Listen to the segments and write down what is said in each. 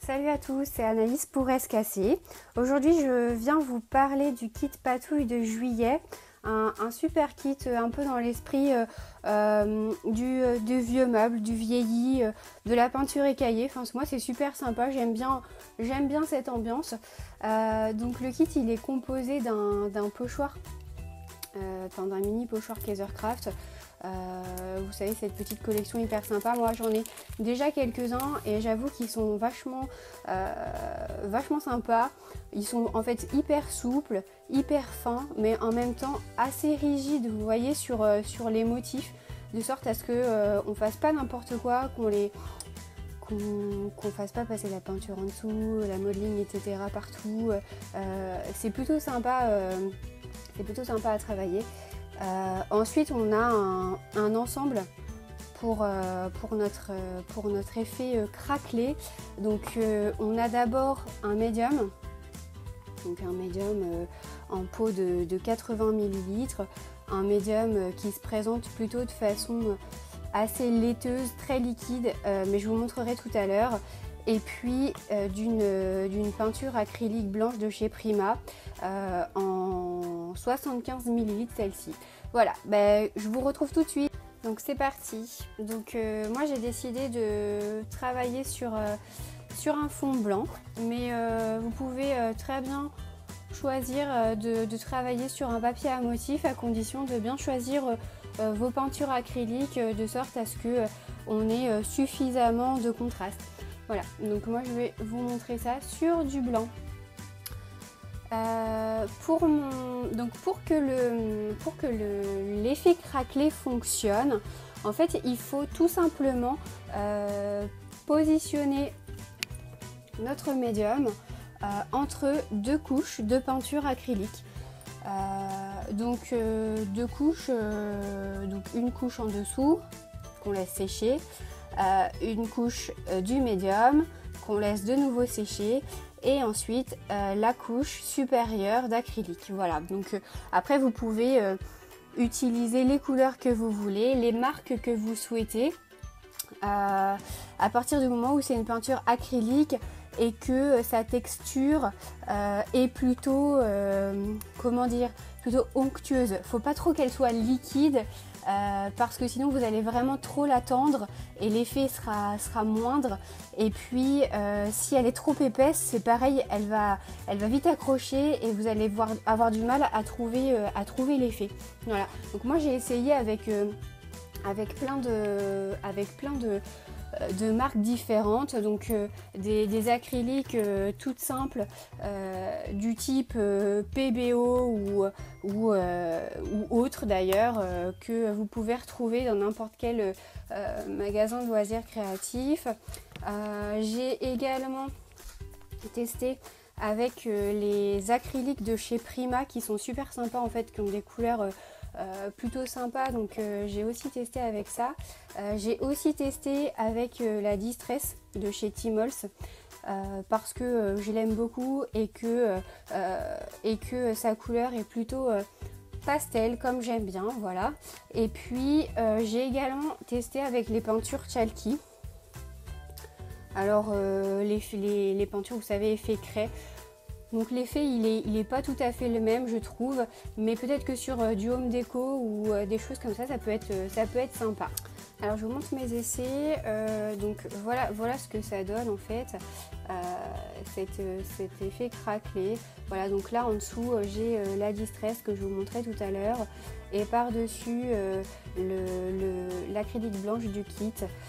Salut à tous, c'est Anaïs pour Escassé. Aujourd'hui, je viens vous parler du kit Patouille de juillet. Un super kit un peu dans l'esprit du vieux meuble, du vieilli, de la peinture écaillée. Enfin, moi, c'est super sympa, j'aime bien cette ambiance. Donc le kit, il est composé d'un pochoir, d'un mini pochoir Kaisercraft. Vous savez, cette petite collection hyper sympa. Moi j'en ai déjà quelques-uns et j'avoue qu'ils sont vachement sympas. Ils sont en fait hyper souples, hyper fins, mais en même temps assez rigides, vous voyez, sur les motifs, de sorte à ce que on fasse pas n'importe quoi, qu'on fasse pas passer la peinture en dessous, la modeling, etc. partout. C'est plutôt sympa à travailler. Ensuite, on a un ensemble pour notre effet craquelé. Donc, on a d'abord un médium, en pot de 80 ml, un médium qui se présente plutôt de façon assez laiteuse, très liquide, mais je vous montrerai tout à l'heure. Et puis d'une peinture acrylique blanche de chez Prima en 75 ml celle-ci. Voilà, je vous retrouve tout de suite. Donc c'est parti. Donc moi j'ai décidé de travailler sur un fond blanc, mais vous pouvez très bien choisir de travailler sur un papier à motif à condition de bien choisir vos peintures acryliques de sorte à ce que on ait suffisamment de contraste. Voilà, donc moi je vais vous montrer ça sur du blanc. Pour que l'effet craquelé fonctionne, en fait il faut tout simplement positionner notre médium entre deux couches de peinture acrylique. Donc deux couches, donc une couche en dessous qu'on laisse sécher, une couche du médium qu'on laisse de nouveau sécher et ensuite la couche supérieure d'acrylique. Voilà, donc après vous pouvez utiliser les couleurs que vous voulez, les marques que vous souhaitez. À partir du moment où c'est une peinture acrylique et que sa texture est plutôt, plutôt onctueuse. Faut pas trop qu'elle soit liquide parce que sinon vous allez vraiment trop la tendre et l'effet sera moindre. Et puis si elle est trop épaisse, c'est pareil, elle va vite accrocher et vous allez avoir du mal à trouver l'effet. Voilà. Donc moi j'ai essayé avec plein de marques différentes, donc des acryliques toutes simples du type PBO ou autre d'ailleurs que vous pouvez retrouver dans n'importe quel magasin de loisirs créatifs. J'ai également testé avec les acryliques de chez Prima qui sont super sympas en fait, qui ont des couleurs plutôt sympa, donc j'ai aussi testé avec ça. J'ai aussi testé avec la Distress de chez Timols parce que je l'aime beaucoup et que sa couleur est plutôt pastel comme j'aime bien, voilà. Et puis j'ai également testé avec les peintures Chalky. Alors les peintures, vous savez, effet craie. Donc l'effet il est pas tout à fait le même, je trouve, mais peut-être que sur du home déco ou des choses comme ça peut être sympa. Alors je vous montre mes essais, donc voilà ce que ça donne en fait, cet effet craquelé. Voilà, donc là en dessous j'ai la Distress que je vous montrais tout à l'heure et par-dessus l'acrylique blanche du kit.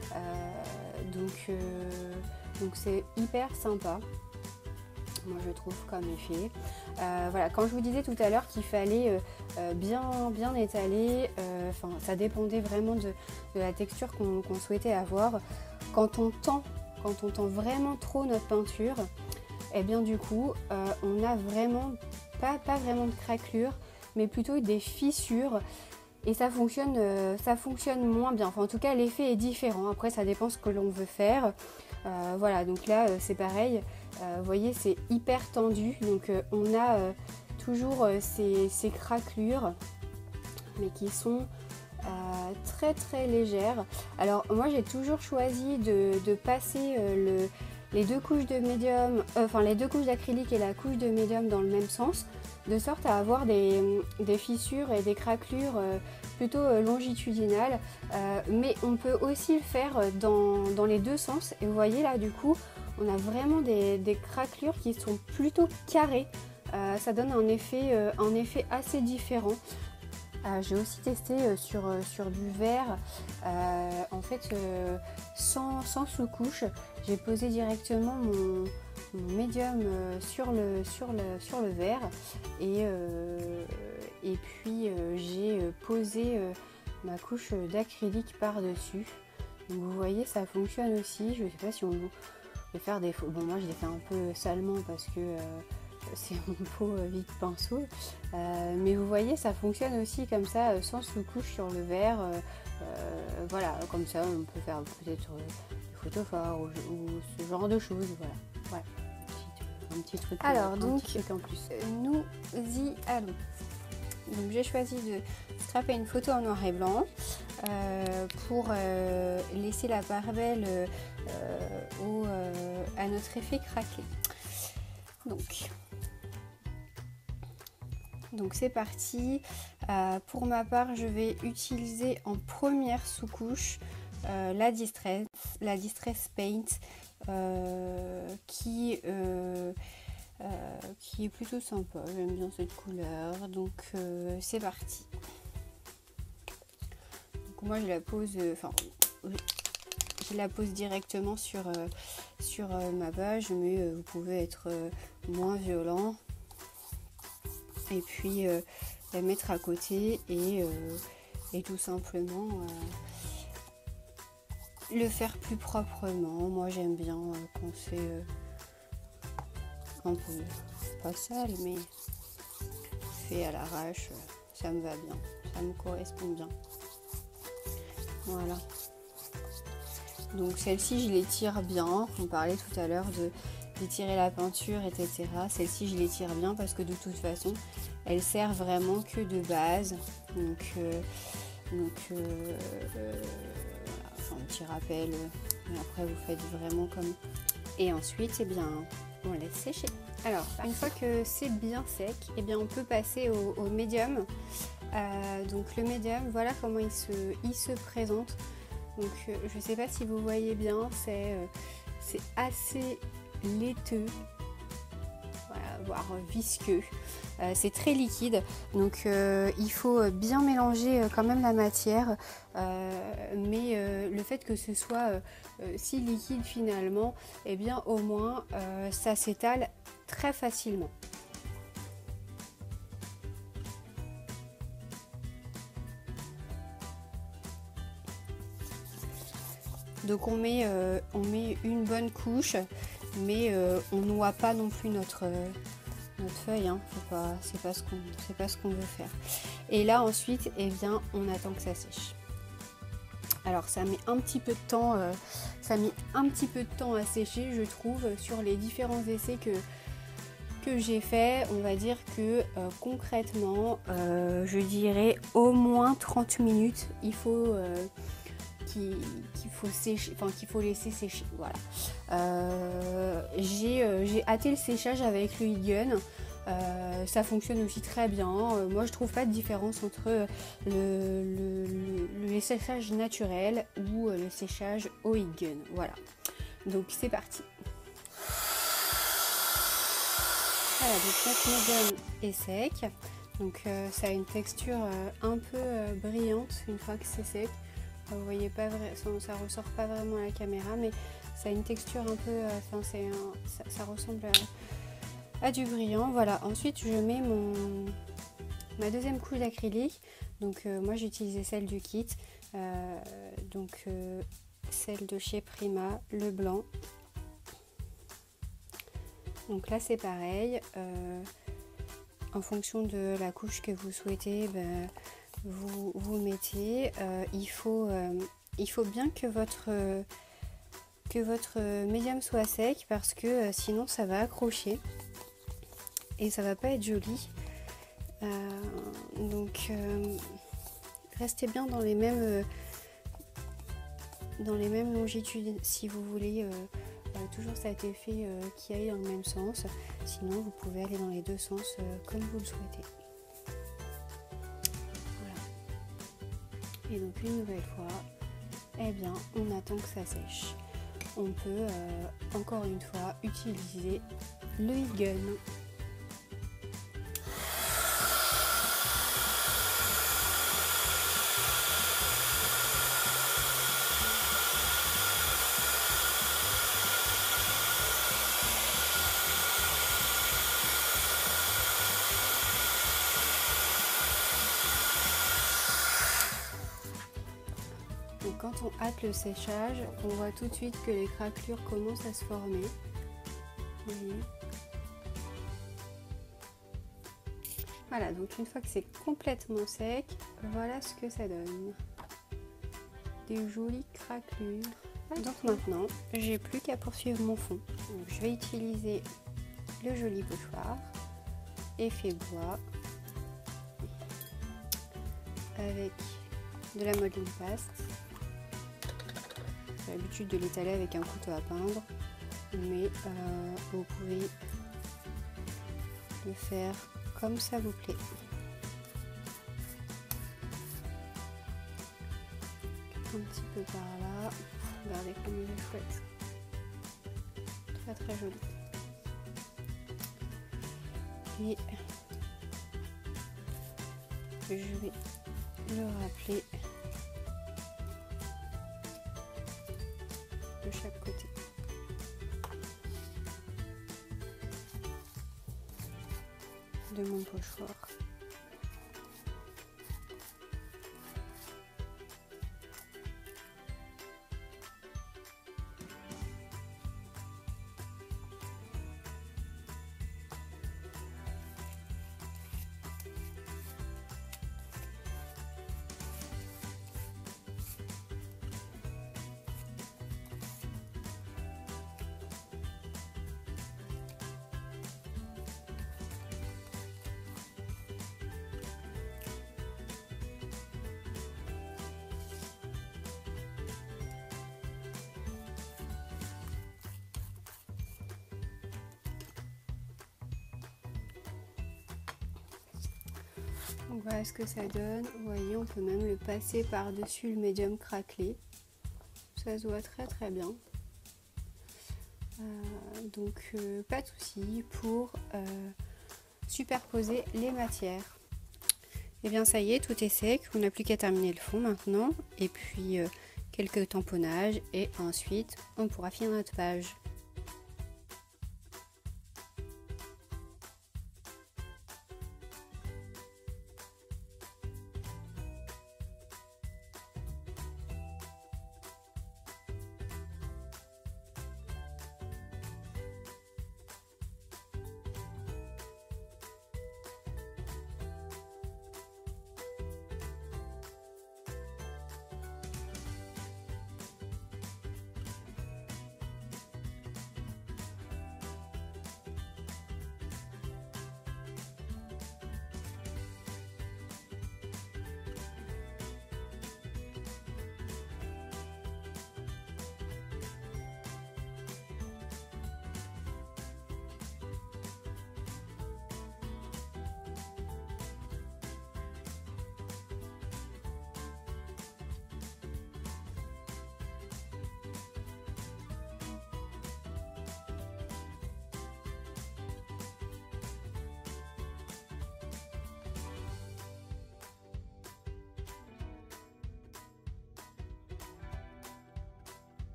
Donc c'est hyper sympa. Moi je trouve comme effet. Voilà, quand je vous disais tout à l'heure qu'il fallait bien étaler, ça dépendait vraiment de la texture qu'on souhaitait avoir. Quand on tend vraiment trop notre peinture, et bien du coup on a vraiment pas vraiment de craquelure, mais plutôt des fissures. Et ça fonctionne moins bien. Enfin, en tout cas, l'effet est différent. Après, ça dépend ce que l'on veut faire. Voilà, donc là, c'est pareil. Vous voyez, c'est hyper tendu. Donc, on a toujours ces craquelures, mais qui sont très très légères. Alors, moi, j'ai toujours choisi de passer les deux couches de médium, les deux couches d'acrylique et la couche de médium dans le même sens, de sorte à avoir des fissures et des craquelures plutôt longitudinales, mais on peut aussi le faire dans les deux sens, et vous voyez là du coup on a vraiment des craquelures qui sont plutôt carrées, ça donne un effet assez différent. J'ai aussi testé sur du verre, en fait sans sous-couche. J'ai posé directement mon médium sur le verre, et puis j'ai posé ma couche d'acrylique par-dessus. Donc vous voyez, ça fonctionne aussi. Je ne sais pas si on peut faire des photos. Bon, moi je l'ai fait un peu salement parce que c'est mon pot vide pinceau, mais vous voyez, ça fonctionne aussi comme ça, sans sous-couche sur le verre. Voilà, comme ça on peut faire peut-être des photos forts ou ce genre de choses. Voilà. Un petit truc. Alors donc en plus, nous y allons. Donc j'ai choisi de strapper une photo en noir et blanc pour laisser la part belle à notre effet craquelé. Donc c'est parti. Pour ma part, je vais utiliser en première sous-couche la Distress Paint, qui est plutôt sympa. J'aime bien cette couleur. Donc c'est parti. Donc moi je la pose, je la pose directement sur ma page, mais vous pouvez être moins violent. Et puis la mettre à côté et tout simplement le faire plus proprement. Moi j'aime bien quand c'est un peu pas sale, mais fait à l'arrache, ça me va bien, ça me correspond bien. Voilà. Donc celle-ci je l'étire bien, on parlait tout à l'heure d'étirer la peinture, etc. Celle-ci je l'étire bien parce que de toute façon elle sert vraiment que de base. Donc un petit rappel, mais après vous faites vraiment comme. Et ensuite on laisse sécher. Alors une fois que c'est bien sec, on peut passer au médium. Donc le médium, voilà comment il se présente. Donc je ne sais pas si vous voyez bien, c'est assez laiteux, voilà, voire visqueux. C'est très liquide, donc il faut bien mélanger quand même la matière, mais le fait que ce soit si liquide finalement, au moins ça s'étale très facilement. Donc on met une bonne couche, mais on ne noie pas non plus notre feuille, hein. C'est pas ce qu'on veut faire. Et là ensuite, on attend que ça sèche. Alors ça met un petit peu de temps, à sécher, je trouve, sur les différents essais que j'ai fait. On va dire que concrètement, je dirais au moins 30 minutes. Il faut qu'il faut laisser sécher. Voilà. J'ai hâté le séchage avec le heat gun. Ça fonctionne aussi très bien. Moi je trouve pas de différence entre le séchage naturel ou le séchage au heat gun. Voilà. Donc c'est parti. Voilà, donc notre médium est sec. Donc ça a une texture un peu brillante une fois que c'est sec. Vous voyez pas ça ressort pas vraiment à la caméra, mais ça a une texture un peu, ça ressemble à du brillant. Voilà. Ensuite, je mets ma deuxième couche d'acrylique. Donc moi j'ai utilisé celle du kit, celle de chez Prima, le blanc. Donc là c'est pareil. En fonction de la couche que vous souhaitez, vous mettez. Il faut bien que votre médium soit sec, parce que sinon ça va accrocher et ça va pas être joli. Donc restez bien dans les mêmes longitudes si vous voulez toujours cet effet qui aille dans le même sens. Sinon, vous pouvez aller dans les deux sens comme vous le souhaitez. Voilà. Et donc une nouvelle fois, eh bien, on attend que ça sèche. On peut encore une fois utiliser le heat gun. Donc quand on hâte le séchage, on voit tout de suite que les craquelures commencent à se former. Vous voyez. Voilà, donc une fois que c'est complètement sec, voilà ce que ça donne. Des jolies craquelures. Donc maintenant, j'ai plus qu'à poursuivre mon fond. Donc, je vais utiliser le joli pochoir effet bois avec de la modeling paste. J'ai l'habitude de l'étaler avec un couteau à peindre, mais vous pouvez le faire comme ça vous plaît. Un petit peu par là. Regardez comme il est chouette. Très très joli. Et je vais le rappeler de chaque côté. De mon pochoir. Donc voilà ce que ça donne. Vous voyez, on peut même le passer par-dessus le médium craquelé. Ça se voit très très bien. Donc pas de souci pour superposer les matières. Et bien ça y est, tout est sec. On n'a plus qu'à terminer le fond maintenant. Et puis quelques tamponnages. Et ensuite, on pourra finir notre page.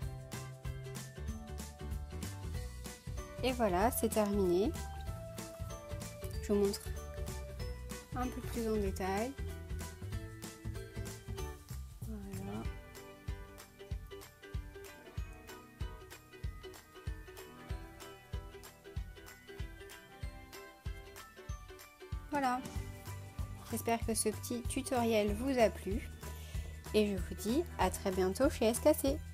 Et voilà, c'est terminé. vous montre un peu plus en détail. Voilà. Voilà. J'espère que ce petit tutoriel vous a plu et je vous dis à très bientôt chez SKC.